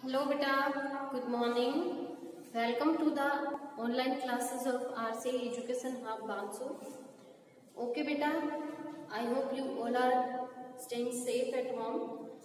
Hello beta, good morning. Welcome to the online classes of RCA Education Hub Bansur. Okay beta, I hope you all are staying safe at home.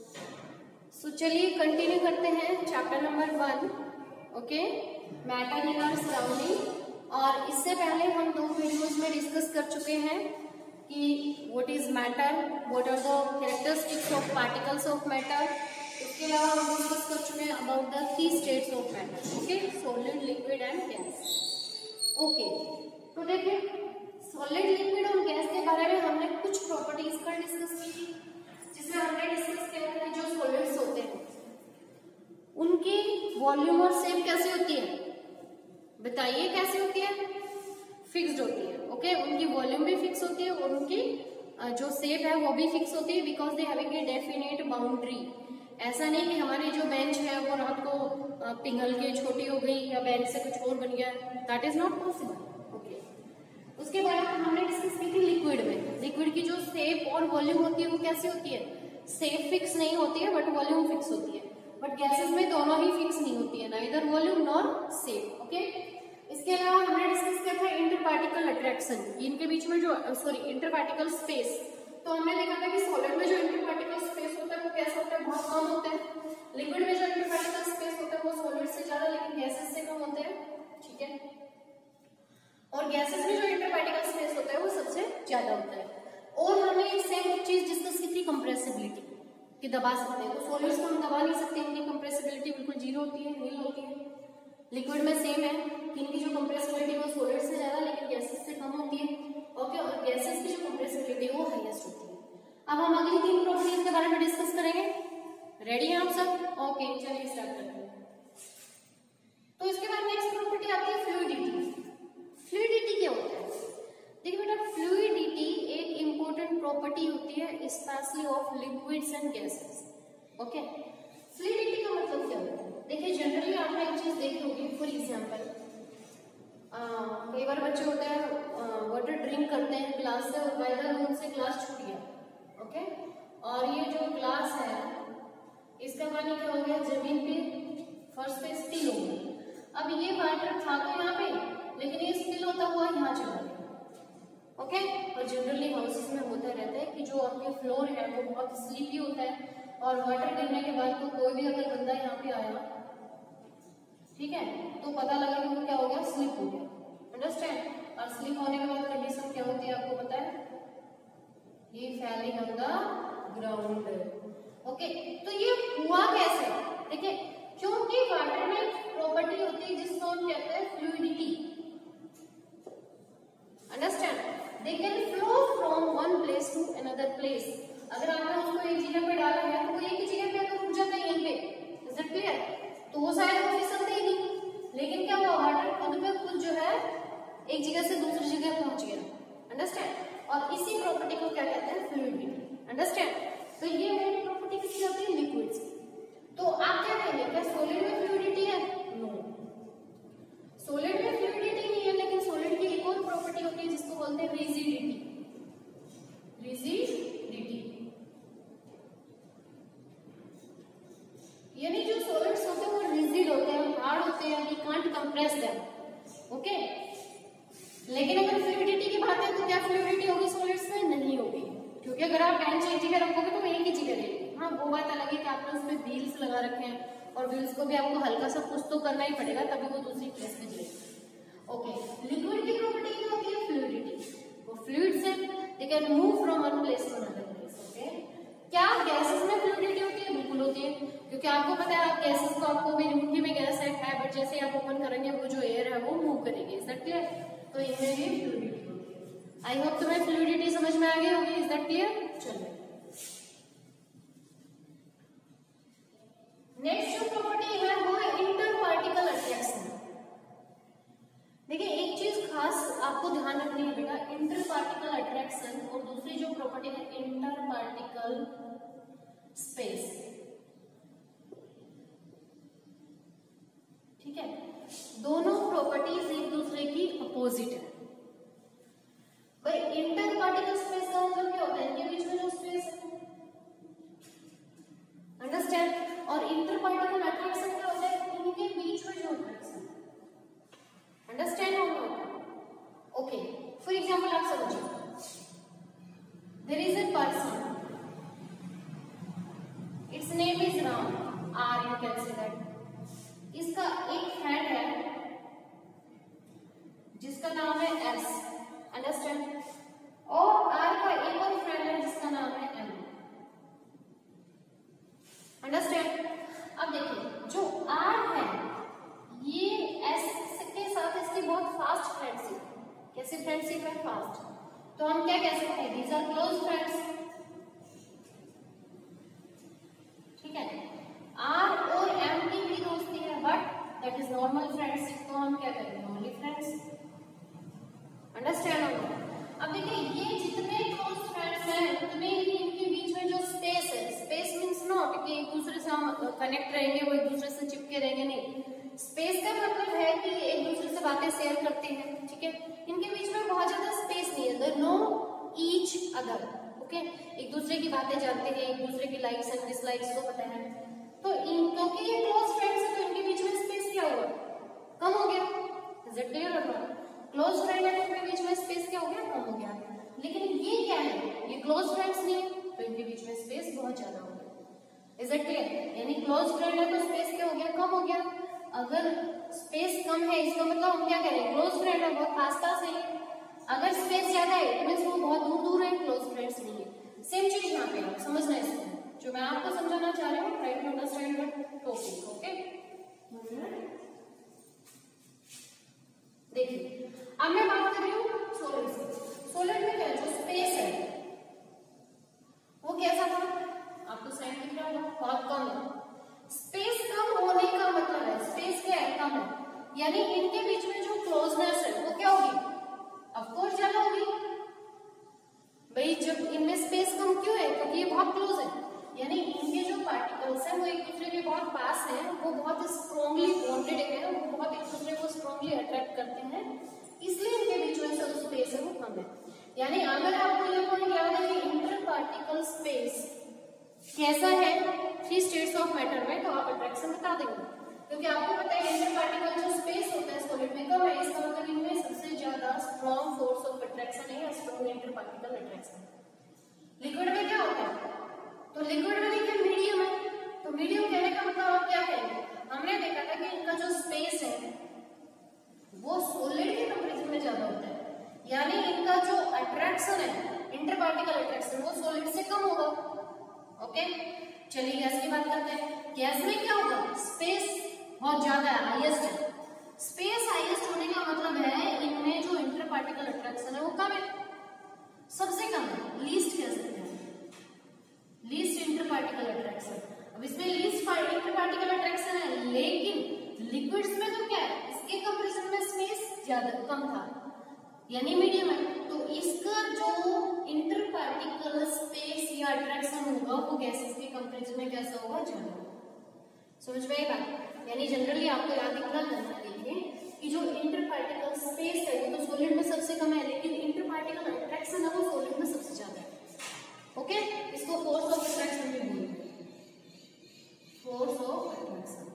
So चलिए continue करते हैं chapter number 1, okay, matter in our surrounding. और इससे पहले हम दो videos में discuss कर चुके हैं कि what is matter, what are the characteristics of particles of matter. इसके अलावा हम डिस्कस कर चुके हैं about the 3 states of matter, okay, solid, liquid and gas. Okay, तो देखिए सॉलिड, लिक्विड और गैस के बारे में हमने कुछ प्रॉपर्टीज का डिस्कस की थी, जिसमें हमने डिस्कस किया था कि जो सॉलिड्स होते हैं उनकी वॉल्यूम और शेप कैसी होती है, बताइए कैसी होती है? फिक्स्ड होती है, ओके, उनकी वॉल्यूम भी फिक्स होती है और उनकी जो शेप है वो भी फिक्स होती है, because they having a definite boundary. ऐसा नहीं कि हमारी जो बेंच है वो रात को पिघल के छोटी हो गई या बेंच से कुछ और बन गया, that is not possible, okay. उसके बाद हमने डिस्कस की थी लिक्विड में। लिक्विड की जो शेप और वॉल्यूम होती है वो कैसी होती है? शेप फिक्स नहीं होती है बट वॉल्यूम फिक्स होती है। बट गैसेस में दोनों ही फिक्स नहीं होती है, neither volume nor shape, okay. इसके अलावा हमने डिस्कस किया था इंटर पार्टिकल अट्रैक्शन, इनके बीच में जो इंटर पार्टिकल स्पेस। तो हमने देखा था कि सॉलिड में जो इंटर पार्टिकल स्पेस होता है वो कैसा होता है? बहुत कम होता है। लिक्विड में जो इंटर पार्टिकल स्पेस होता है वो सॉलिड से ज्यादा लेकिन गैसेस से कम होते हैं, ठीक है। और गैसेस में जो इंटर पार्टिकल स्पेस होता है वो सबसे ज्यादा होता है। और हमने एक सेम चीज डिस्कस की थी, कंप्रेसिबिलिटी, कि दबा सकते हैं। तो सॉलिड्स को हम दबा नहीं सकते, इनकी कंप्रेसिबिलिटी बिल्कुल जीरो होती है, नील होती है। लिक्विड में सेम है कि इनकी जो कंप्रेसिबिलिटी वो सॉलिड से ज्यादा लेकिन गैसेस से कम होती है, ओके। और गैसेस की जो कंप्रेसिबिलिटी वो हाईएस्ट होती है। अब हम अगली 3 प्रॉपर्टीज के बारे में डिस्कस करेंगे। रेडी हैं आप सब? ओके, चलिए स्टार्ट करते हैं। तो इसके बाद नेक्स्ट प्रॉपर्टी आती है फ्लूइडिटी। फ्लूइडिटी क्या होता है? देखिए बेटा, फ्लूइडिटी एक इंपॉर्टेंट प्रॉपर्टी होती है specially of liquids and gases, okay. Fluidity का मतलब क्या होता है? देखिए जनरली आपने एक चीज देखी होगी, फॉर एग्जांपल कई बार बच्चे होते हैं वाटर ड्रिंक करते हैं ग्लास से और बाय द रूम से ग्लास छूट गया, ओके, और ये जो ग्लास है इसका पानी क्या हो गया? जमीन पे, फर्श पे स्पिल हो गया। अब ये वाटर था तो यहाँ पे, लेकिन ये स्पिल होता हुआ यहाँ चला गया, ओके। और जनरली हाउसेस में होता रहता है कि जो आपके फ्लोर है वो बहुत स्लिपी होता है और वाटर गिरने के बाद तो कोई भी अगर बंदा यहाँ पे आया, ठीक है, तो पता लगा कि वो क्या हो गया? स्लिप हो गया, अंडरस्टैंड। और स्लिप होने के बाद कंडीशन क्या होती है आपको पता है? ये falling on the ground, okay. तो ये हुआ कैसे? देखिए, क्योंकि वाटर में प्रॉपर्टी होती है जिसको हम कहते हैं fluidity, understand. They can flow from one place to another place. अगर आपने उसको एक जगह पे डाला है तो वो एक ही जगह पे तो रुक जाता है, यहीं पे, इज इट क्लियर? तो वो शायद वो फिसलते ही नहीं, लेकिन क्या हुआ? वाटर खुद पे खुद जो है एक जगह से दूसरी जगह पहुंच गया, अंडरस्टैंड। और इसी प्रॉपर्टी को क्या कहते हैं? Fluidity, understand. तो ये मेरी प्रॉपर्टी किसकी होती है? लिक्विड्स। तो आप क्या कहेंगे, क्या सॉलिड में फ्लूइडिटी है? नो, सॉलिड में फ्लूइडिटी नहीं है, लेकिन सॉलिड की एक और प्रॉपर्टी होती है जिसको बोलते हैं रिजिडिटी। रिजिडिटी यानी जो सॉलिड्स होते हैं वो रिजिड होते हैं, हार्ड होते हैं, we can't compress them, okay. लेकिन अगर फ्लूइडिटी की बात है तो क्या फ्लूइडिटी होगी सॉलिड्स में? नहीं होगी, क्योंकि अगर आप बेंच एक जगह रखोगे तो एक ही जगह रहेगी। हाँ, वो बात अलग है कि आपने उसमें व्हील्स लगा रखे हैं और व्हील्स को भी आपको हल्का सा कुछ तो करना ही पड़ेगा तभी वो दूसरी प्लेस पे जाएगी, ओके। लिक्विड की प्रॉपर्टी क्या होती है? फ्लूइडिटी। वो फ्लूइड्स है, they can move from one place to another place, okay. क्या गैसेस में फ्लूइडिटी होती है? बिल्कुल होती है, क्योंकि आपको पता है आप गैसेस को, आपको भी मुट्ठी में गैस है बट जैसे आप ओपन करेंगे वो जो एयर है वो मूव करेगी, इज दैट क्लियर? तो इनमें भी फ्लूइडिटी होती है। आई होप तुम्हें फ्लूइडिटी समझ में आ गई होगी, इज दैट क्लियर? चलो, नेक्स्ट जो प्रॉपर्टी है वो है इंटर पार्टिकल अट्रैक्शन। देखिए एक चीज खास आपको ध्यान रखनी है बेटा, इंटर पार्टिकल अट्रैक्शन और दूसरी जो प्रॉपर्टी है इंटर पार्टिकल स्पेस, ठीक है। दोनों प्रॉपर्टीज एक दूसरे की अपोजिट है। भाई इंटर पार्टिकल स्पेस का मतलब क्या होता है? इनके बीच में जो स्पेस है, अंडरस्टैंड। और इंटर पार्टिकल अट्रैक्शन क्या होता है, इनके बीच में जो अट्रैक्शन, अंडरस्टैंड हो गया? ओके, फॉर एग्जाम्पल आप समझिए, there is a person, its name is Ram, or you can say that, इसका एक फ्रेंड है जिसका नाम है एस, अंडरस्टैंड, और आर का एक और फ्रेंड है जिसका नाम है एम, अंडरस्टैंड। अब देखिए जो आर है ये एस के साथ इसकी बहुत फास्ट फ्रेंडशिप, कैसे फ्रेंडशिप है, फास्ट, तो हम क्या कह सकते हैं, दीज आर क्लोज फ्रेंड्स, ठीक है। आर और एम की भी दोस्ती है but that is normal friendship, तो हम क्या करेंगे, ओनली फ्रेंड्स, अंडरस्टैंड होगा। अब देखिए ये जितने क्लोज फ्रेंड्स हैं उतने ही इनके बीच में जो स्पेस है, स्पेस मींस नॉट कि एक दूसरे से हम कनेक्ट रहेंगे, वो एक दूसरे से चिपके रहेंगे, नहीं, स्पेस का मतलब है कि एक दूसरे से बातें शेयर करते हैं, ठीक है। इनके बीच में बहुत ज्यादा स्पेस नहीं है, they know each other, okay, एक दूसरे की बातें जानते हैं, एक दूसरे की लाइक्स एंड डिसलाइक्स को पता है, तो क्योंकि ये क्लोज फ्रेंड्स है तो इनके बीच में स्पेस क्या हुआ, कम हो गया, इज इट क्लियर और नॉट? क्लोज फ्रेंड है तो इनके बीच में स्पेस क्या हो गया, कम हो गया। लेकिन ये क्या है, ये क्लोज फ्रेंड्स नहीं है तो इनके बीच में स्पेस बहुत ज्यादा हो गया, इज इट क्लियर? यानी क्लोज फ्रेंड है तो स्पेस क्या हो गया, कम हो गया। अगर स्पेस कम है इसका मतलब हम क्या करें, क्लोज फ्रेंड है बहुत पास पास है, अगर स्पेस ज्यादा है तो मींस वो बहुत दूर दूर है, क्लोज फ्रेंड्स नहीं है। सेम चीज यहाँ पे आप समझना है, इसको जो मैं आपको समझाना चाह रही हूँ, try to understand the topic, okay. देखिए अब मैं बात कर रही हूँ सोलिड से, सोलिड में क्या जो स्पेस है वो कैसा था, आपको स्लाइड दिख रहा होगा, बहुत कम है। स्पेस कम होने का मतलब है, स्पेस क्या है, कम है, यानी इनके बीच में जो क्लोजनेस है वो क्या होगी, ऑफ कोर्स ज्यादा होगी भाई, जब इनमें स्पेस कम क्यों है, क्योंकि ये बहुत क्लोज है, यानी इनके जो पार्टिकल्स हैं वो एक दूसरे के बहुत पास हैं, वो बहुत स्ट्रॉन्गली बॉन्डेड है, वो बहुत एक दूसरे को स्ट्रॉन्गली अट्रैक्ट करते हैं, इसलिए इनके बीच में जो स्पेस है वो कम है। यानी अगर आपको ये पॉइंट याद है कि इंटर पार्टिकल स्पेस कैसा है 3 स्टेट्स ऑफ मैटर में, तो आप अट्रैक्शन बता देंगे, क्योंकि आपको पता है इंटर पार्टिकल जो स्पेस होता है सॉलिड में कम है, इसका मतलब इनमें सबसे ज्यादा स्ट्रॉन्ग फोर्स ऑफ अट्रैक्शन है या strong inter particle attraction. Liquid में क्या होता है, तो लिक्विड में देखिए मीडियम है, तो मीडियम कहने का मतलब आप क्या कहेंगे, हमने देखा था कि इनका जो स्पेस है वो सॉलिड के कंपैरिजन में ज्यादा होता है, यानी इनका जो अट्रैक्शन है इंटर पार्टिकल अट्रैक्शन वो सॉलिड से कम होगा, ओके। चलिए गैस की बात करते हैं, गैस में क्या होगा, स्पेस बहुत ज्यादा है, हाईएस्ट है, स्पेस हाईएस्ट होने का मतलब है इनमें जो इंटर पार्टिकल अट्रैक्शन है वो कम है, सबसे कम है, लीस्ट कह सकते हैं, लीस्ट इंटर पार्टिकल अट्रैक्शन। अब इसमें लीस्ट इंटर पार्टिकल अट्रैक्शन है, लेकिन लिक्विड्स में तो क्या है, इसके कंपैरिजन में स्पेस ज्यादा कम था, यानी मीडियम है, तो इसका जो इंटर पार्टिकल स्पेस या अट्रैक्शन होगा वो गैसेस के कंपैरिजन में कैसा होगा, ज्यादा होगा। समझ में आई बात? यानी जनरली आपको याद रखना देखिए कि जो इंटर पार्टिकल स्पेस है वो तो सॉलिड में सबसे कम है, लेकिन इंटर पार्टिकल अट्रैक्शन है वो सॉलिड में सबसे ज्यादा है, ओके। इसको फोर्स ऑफ अट्रैक्शन भी बोलते हैं, फोर्स ऑफ अट्रैक्शन,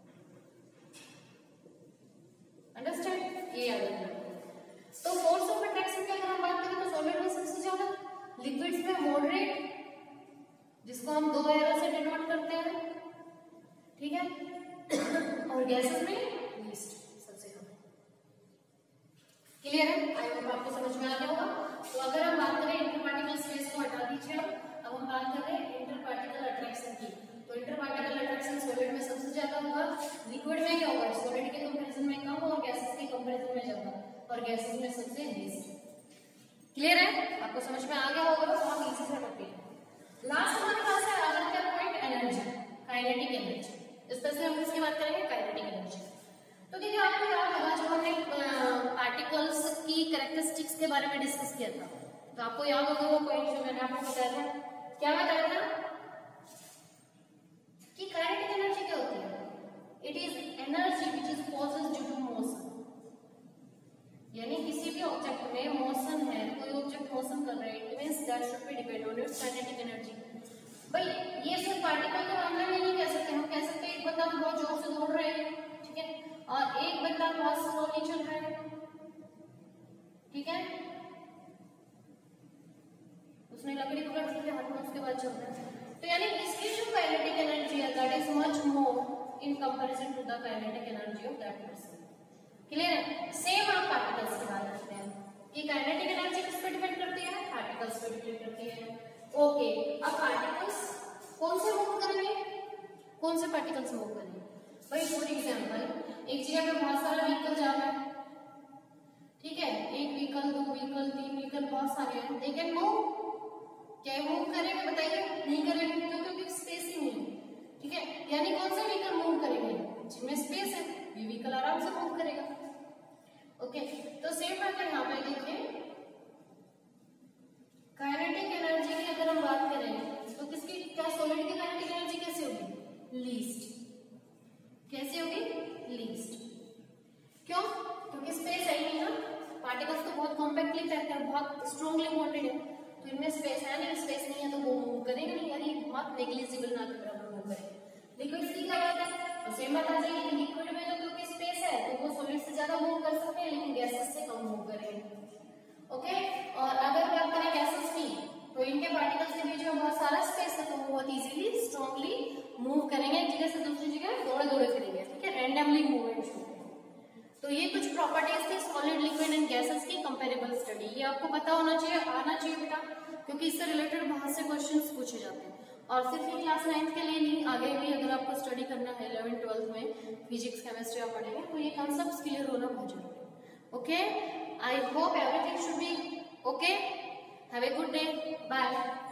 अंडरस्टैंड, ये याद रखना। तो फोर्स ऑफ अट्रैक्शन की अगर हम बात करें तो सॉलिड में सबसे ज्यादा, लिक्विड्स में मॉडरेट जिसको हम 2 एरो से डिनोट करते हैं, ठीक है, और गैसेस में लीस्ट सबसे कम। क्लियर है? आई होप आपको समझ में आ गया होगा। तो अगर हम बात करें इंटर पार्टिकल स्पेस को हटा दीजिए, अब हम बात कर रहे हैं इंटर पार्टिकल अट्रैक्शन की, तो इंटर पार्टिकल अट्रैक्शन सॉलिड में सबसे ज्यादा होगा, लिक्विड में क्या होगा, सॉलिड के कंपैरिजन में कम और गैसेस के कंपैरिजन में ज्यादा, और गैसेस में सबसे लीस्ट। क्लियर है? आपको समझ में आ गया होगा, तो हम इसी से करते हैं। लास्ट हमारे पास है अगला point, energy, kinetic energy, specially हम किसकी बात करेंगे, काइनेटिक एनर्जी। तो देखिए आपको याद होगा जब हमने पार्टिकल्स की कैरेक्टरिस्टिक्स के बारे में डिस्कस किया था, तो आपको याद होगा वो पॉइंट जो मैंने आपको बताया था, क्या बताया था कि काइनेटिक एनर्जी क्या होती है, it is energy which is possessed due to motion, यानी किसी भी ऑब्जेक्ट में मोशन है, कोई ऑब्जेक्ट मोशन कर रहा है, it means that should be depend on its kinetic energy. भाई ये सिर्फ पार्टिकल के मामले में नहीं कह सकते हम, का बहुत स्लोली चल रहा है, ठीक है, उसने लकड़ी पकड़ ली हाथ में, उसके बाद चल रहा है। तो यानी इसकी जो काइनेटिक एनर्जी है that is much more in comparison to the kinetic energy of that person. Clear है? सेम आप पार्टिकल्स की बात करते हैं कि काइनेटिक एनर्जी किस पे डिपेंड करती है, पार्टिकल्स पे डिपेंड करती है। ओके, अब पार्टिकल्स कौन से मूव करेंगे, कौन से पार्टिकल्स मूव करेंगे? भाई फॉर एग्जांपल एक जगह पे बहुत सारा व्हीकल जा रहा है, ठीक है, एक व्हीकल, दो व्हीकल, तीन व्हीकल, बहुत सारे हैं, दे कैन मूव। क्या मूव करेंगे बताइए? नहीं करेंगे, क्योंकि स्पेस ही नहीं है, ठीक है। यानी कौन से व्हीकल मूव करेंगे? जिनमें स्पेस है, ये व्हीकल आराम से मूव करेगा। ओके, तो सेम बात है यहाँ पे, देखिए काइनेटिक एनर्जी की अगर हम बात करें तो किसकी, क्या सॉलिड की काइनेटिक एनर्जी कैसे होगी? लीस्ट। कैसे होगी? लीस्ट। क्यों? क्योंकि स्पेस है ही नहीं ना, पार्टिकल्स तो बहुत कॉम्पैक्टली पैक्ड है, बहुत स्ट्रॉन्गली बॉन्डेड है, तो इनमें स्पेस है नहीं, स्पेस नहीं है तो वो मूव करेंगे नहीं, यानी बहुत नेग्लिजिबल ना के बराबर मूव करेंगे। लिक्विड की क्या बात है? तो सेम बात आ जाएगी कि लिक्विड में तो क्योंकि स्पेस है तो वो सॉलिड से ज्यादा मूव कर सकते हैं, लेकिन गैसेस से कम मूव करेंगे। ओके, और अगर बात करें गैसेस की तो इनके पार्टिकल्स के बीच में बहुत सारा स्पेस है, तो वो बहुत इजीली स्ट्रॉन्गली मूव करेंगे, एक जगह से दूसरी जगह दौड़े दौड़े फिरेंगे, ठीक है, रैंडमली मूवमेंट। तो ये कुछ प्रॉपर्टीज थी सॉलिड, लिक्विड एंड गैसेस की कंपेरेबल स्टडी। ये आपको पता होना चाहिए, आना चाहिए बेटा, क्योंकि इससे रिलेटेड बहुत से क्वेश्चंस पूछे जाते हैं। और सिर्फ ये क्लास 9th के लिए नहीं, आगे भी अगर आपको स्टडी करना है 11th 12th में फिजिक्स केमिस्ट्री आप पढ़ेंगे तो ये कॉन्सेप्ट्स क्लियर होना बहुत जरूरी है। Okay, I hope everything should be okay. Have a good day, bye.